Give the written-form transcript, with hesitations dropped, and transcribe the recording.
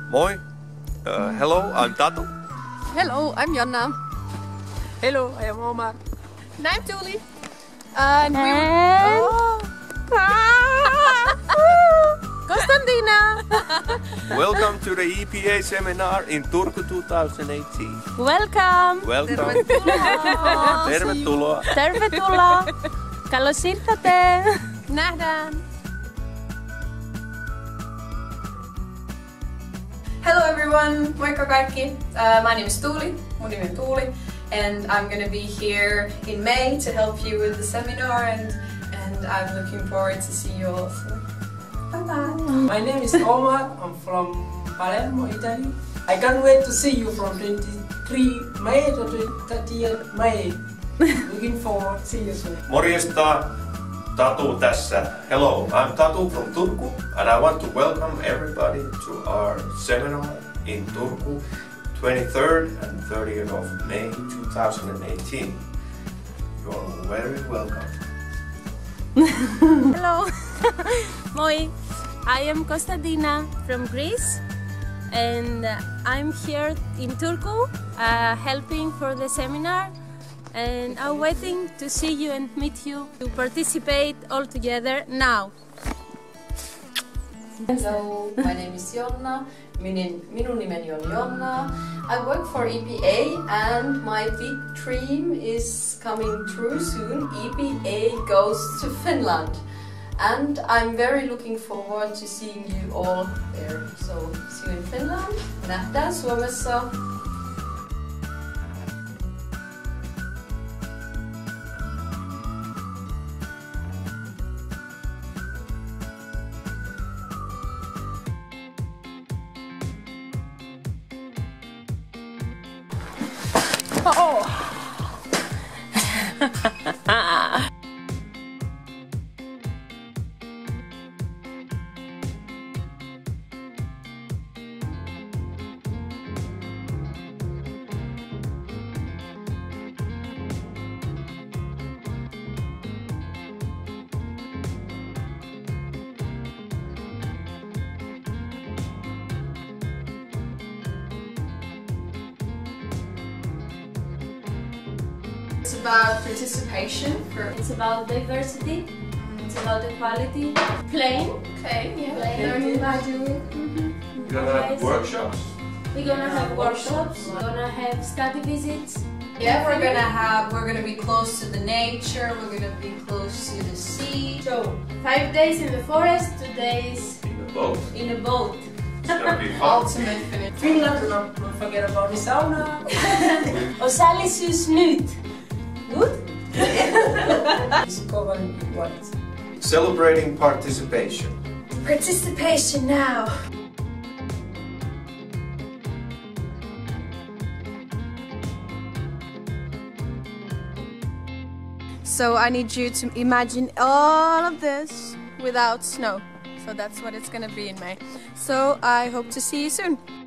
Moi. Hello, I'm Tatu. Hello, I'm Jonna. Hello, I am Omar. And I'm Tuli. And we Konstantina. Welcome to the e.p.a seminar in Turku 2018. Welcome! Welcome. Tervetuloa. Tervetuloa! Καλώς ήρθατε! Nähdään. Hello everyone, moikka kaikki. My name is Tuuli, mun nimi on Tuuli, and I'm going to be here in May to help you with the seminar, and I'm looking forward to see you all soon. Bye bye! My name is Omar, I'm from Palermo, Italy. I can't wait to see you from 23 May to 30th May. Looking forward, see you soon. Morjesta, Tatu tässä. Hello, I'm Tatu from Turku and I want to welcome everybody to our seminar in Turku 23rd and 30th of May 2018. You're very welcome. Hello! Moi! I am Konstantina from Greece and I'm here in Turku helping for the seminar, and I'm waiting to see you and meet you to participate all together now. Hello, my name is Jonna. Minun nimeni on Jonna. I work for e.p.a and my big dream is coming true soon. e.p.a goes to Finland. And I'm very looking forward to seeing you all there. So, see you in Finland. Nähdään Suomessa. Oh! It's about participation. It's about diversity, it's about equality, playing, learning by doing. You're gonna have workshops? We're gonna have workshops, we're gonna have study visits. Yeah, we're gonna be close to the nature, we're gonna be close to the sea. So, 5 days in the forest, 2 days In the boat. in a boat. It's gonna be fun. Ultimate finish. Finland, don't forget about the sauna. Osallisuus nyt. Good? It's covered in white. Celebrating participation. Participation now! So I need you to imagine all of this without snow. So that's what it's gonna be in May. So I hope to see you soon.